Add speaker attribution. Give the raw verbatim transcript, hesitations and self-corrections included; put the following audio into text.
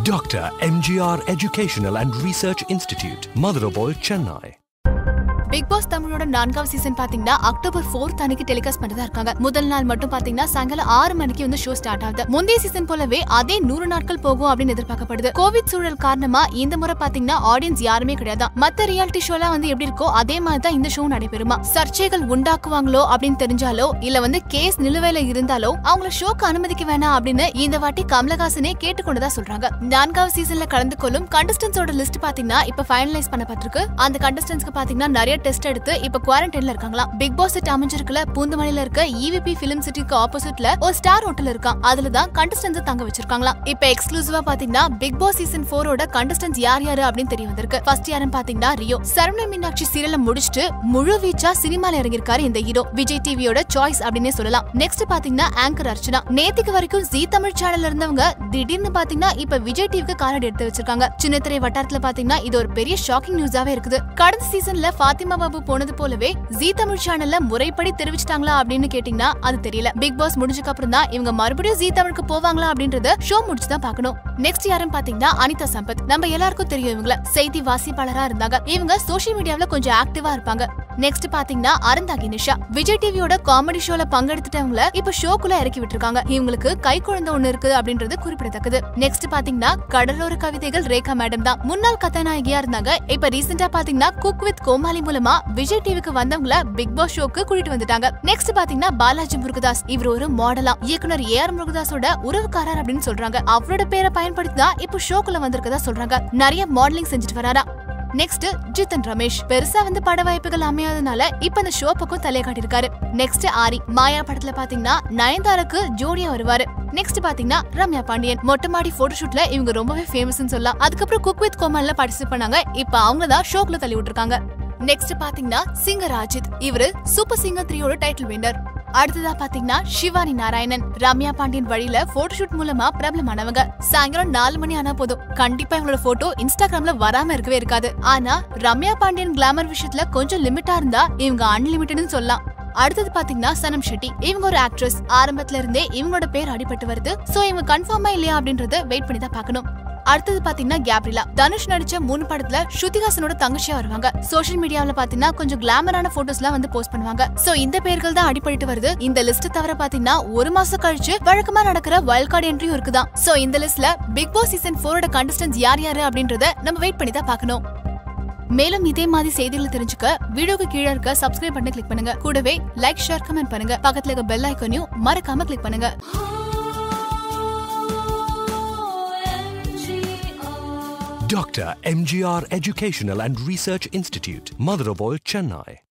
Speaker 1: Doctor M G R Educational and Research Institute, Madurai, Chennai.
Speaker 2: Bigg Boss தமிழோட நான்காவது season பாத்தீங்கன்னா October fourth அன்னைக்கு telecast பண்ணதா இருக்காங்க. முதல் நாள் மட்டும் பாத்தீங்கன்னா சாயங்காலம் ஆறு மணிக்கு வந்து ஷோ ஸ்டார்ட் ஆகுது. முந்தைய சீசன் போலவே அதே நூறு நாட்கள் போகும் அப்படின்னு எதிர்பார்க்கப்படுது. கோவிட் சூழல் காரணமா இந்த முறை பாத்தீங்கன்னா ஆடியன்ஸ் யாருமே கிடையாது. மத்த ரியாலிட்டி ஷோலாம் வந்து எப்படி இருக்கோ அதே மாதிரி தான் இந்த ஷோ நடைபெறுமா. சர்ச்சைகள் உண்டாக்குவாங்களோ அப்படின்னு தெரிஞ்சாலோ இல்ல வந்து கேஸ் நிலுவையில இருந்தாலோ அவங்கள ஷோக்கு அனுமதிக்க வேணாம் அப்படின்னு இந்த வாட்டி கமலஹாசனே கேட்டுக்கொண்டதா சொல்றாங்க. நான்காவது சீசன்ல கலந்து கொள்ளும் கண்டஸ்டன்ஸோட லிஸ்ட் பாத்தீங்கன்னா இப்ப ஃபைனலைஸ் பண்ணப்பட்டிருக்கு. அந்த கண்டஸ்டன்ஸ்க்கு பாத்தீங்கன்னா நிறைய டெஸ்ட் எடுத்து இப்ப குவாரண்டைன்ல இருக்காங்களா. பிக் பாஸ் செட் அமைஞ்சிருக்கல பூந்தமல்லியில இருக்க ஈவிபி பிலிம் சிட்டிக்கு ஆப்போசிட்ல ஒரு ஸ்டார் ஹோட்டல் இருக்கான். அதுலதான் கண்டஸ்டன்ஸ் தங்க வச்சிருக்காங்களா. இப்ப எக்ஸ்க்ளூசிவா பாத்தீங்கன்னா பிக் பாஸ் சீசன் போரோட கண்டஸ்டன்ஸ் யார் யாரு அப்படின்னு தெரிய வந்திருக்கு. ஃபர்ஸ்ட் யாருன்னு பாத்தீங்கன்னா ரியோ. சரவண மீனாட்சி சீரியல முடிச்சுட்டு முழு வீச்சா சினிமால இறங்கிருக்காரு இந்த ஹீரோ. விஜய் டிவியோட சாய்ஸ் அப்படின்னே சொல்லலாம். நெக்ஸ்ட் பாத்தீங்கன்னா ஆங்கர் அர்ச்சனா. நேத்துக்கு வரைக்கும் ஜீ தமிழ் சேனல்ல இருந்தவங்க திடீர்னு பாத்தீங்கன்னா இப்ப விஜய் டிவிக்கு காலடி எடுத்து வச்சிருக்காங்க. சின்னத்திரை வட்டாரத்துல பாத்தீங்கன்னா இது ஒரு பெரிய ஷாக்கிங் நியூஸாவே இருக்குது. கடந்த சீசன்ல ஃபாத்திமா பாபு போனது போலவே ஜீ தமிழ் சேனல்ல முறைப்படி தெரிவிச்சிட்டாங்களா அப்படின்னு கேட்டீங்கன்னா அது தெரியல. பிக் பாஸ் முடிஞ்சதுக்கு அப்புறம் தான் இவங்க மறுபடியும் ஜீ தமிழுக்கு போவாங்களா அப்படின்றத ஷோ முடிச்சுதான் பாக்கணும். நெக்ஸ்ட் யாருன்னு பாத்தீங்கன்னா அனிதா சம்பத். நம்ம எல்லாருக்கும் தெரியும் இவங்கள செய்தி வாசிப்பாளரா இருந்தாங்க. இவங்க சோசியல் மீடியாவில கொஞ்சம் ஆக்டிவா இருப்பாங்க. நெக்ஸ்ட் பாத்தீங்கன்னா அருந்தாகி நிஷா. விஜய் டிவியோட காமெடி ஷோல பங்கெடுத்துட்டவங்கள இப்ப ஷோக்குள்ள இறக்கி விட்டுருக்காங்க. இவங்களுக்கு கை குழந்தை ஒண்ணு இருக்கு அப்படின்றது குறிப்பிடத்தக்கது. நெக்ஸ்ட் பாத்தீங்கன்னா கடலோர கவிதைகள் ரேகா மேடம் தான். முன்னாள் கதாநாயகியா இருந்தாங்க. இப்ப ரீசெண்டா பாத்தீங்கன்னா குக் வித் கோமாளி மூலமா விஜய் டிவிக்கு வந்தவங்கள பிக் பாஸ் ஷோக்கு கூட்டிட்டு வந்துட்டாங்க. நெக்ஸ்ட் பாத்தீங்கன்னா பாலாஜி முருகதாஸ். இவர் ஒரு மாடலா. இயக்குனர் ஏ ஆர் முருகதாஸோட உறவுக்காரர் அப்படின்னு சொல்றாங்க. அவரோட பேரை பயன்படுத்தி தான் இப்ப ஷோக்குள்ள வந்திருக்கதா சொல்றாங்க. நிறைய மாடலிங் செஞ்சுட்டு வராரா. நெக்ஸ்ட் ஜித்தன் ரமேஷ். பெருசா வந்து பட வாய்ப்புகள் அமையாதனால இப்ப அந்த ஷோ பக்கம் தலைய காட்டிருக்காரு. நெக்ஸ்ட் ஆரி. மாயா படத்துல பாத்தீங்கன்னா நயன்தாராக்கு ஜோடியா வருவாரு. நெக்ஸ்ட் பாத்தீங்கன்னா ரம்யா பாண்டியன். மொட்டமாடி போட்டோஷூட்ல இவங்க ரொம்பவே ஃபேமஸ்னு சொல்லலாம். அதுக்கப்புறம் குக் வித் கோமாளில பார்ட்டிசிபேட் பண்ணாங்க. இப்ப அவங்க தான் ஷோக்குள்ள தள்ளி விட்டுருக்காங்க. நெக்ஸ்ட் பாத்தீங்கன்னா சிங்கர் அஜித். இவரு சூப்பர் சிங்கர் த்ரீயோட டைட்டில் வின்னர். அடுத்ததா பாத்தீங்கன்னா சிவானி நாராயணன். ரம்யா பாண்டியன் வழியில போட்டோஷூட் மூலமா பிரபலமானவங்க. சாயங்காலம் நாலு மணி ஆனா போதும் கண்டிப்பா இவங்களோட போட்டோ இன்ஸ்டாகிராம்ல வராம இருக்கவே இருக்காது. ஆனா ரம்யா பாண்டியன் கிளாமர் விஷயத்துல கொஞ்சம் லிமிட்டா இருந்தா இவங்க அன்லிமிட்டட்னு சொல்லலாம். அடுத்தது பாத்தீங்கன்னா சனம் ஷெட்டி. இவங்க ஒரு ஆக்ட்ரஸ். ஆரம்பத்துல இருந்தே இவங்களோட பேர் அடிபட்டு வருது. சோ இவங்க கன்ஃபார்மா இல்லையா அப்படின்றத வெயிட் பண்ணி தான் பாக்கணும். அடுத்தது பாத்தீங்கன்னா கேப்ரிலா. தனுஷ் நடிச்ச மூணு படத்துல ஸ்ருதிஹாசனோட தங்கச்சியா வருவாங்க. சோசியல் மீடியாவில பாத்தீங்கன்னா கொஞ்சம் கிளாமரான போட்டோஸ் எல்லாம் வந்து போஸ்ட் பண்ணுவாங்க. சோ இந்த பேர்கள் தான் அடிபட்டு வருது. இந்த லிஸ்ட் தவிர பாத்தீங்கன்னா ஒரு மாசம் கழிச்சு வழக்கமா நடக்கிற வைல்ட் கார்டு என்ட்ரியும் இருக்குதான். சோ இந்த லிஸ்ட்ல பிக் பாஸ் சீசன் போரோட கண்டஸ்டன்ஸ் யார் யாரு அப்படின்றத நம்ம வெயிட் பண்ணி தான் பாக்கணும். மேலும் இதே மாதிரி செய்திகளை தெரிஞ்சுக்க வீடியோக்கு கீழே இருக்க சப்ஸ்கிரைப் பட்டனை கிளிக் பண்ணுங்க. கூடவே லைக், ஷேர், கமெண்ட் பண்ணுங்க. பக்கத்துல இருக்க பெல் ஐகானையும் மறக்காம கிளிக் பண்ணுங்க.
Speaker 1: Doctor M G R Educational and Research Institute, Madurai, Chennai.